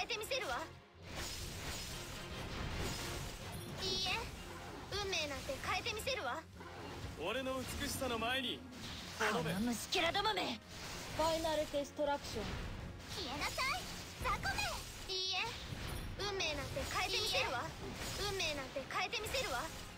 変えてみせるわ。いいえ、運命なんて変えてみせるわ。 俺の美しさの前にこの虫けらどもめ。 ファイナルデストラクション。 消えなさい雑魚め。いいえ、運命なんて変えてみせるわ。運命なんて変えてみせるわ。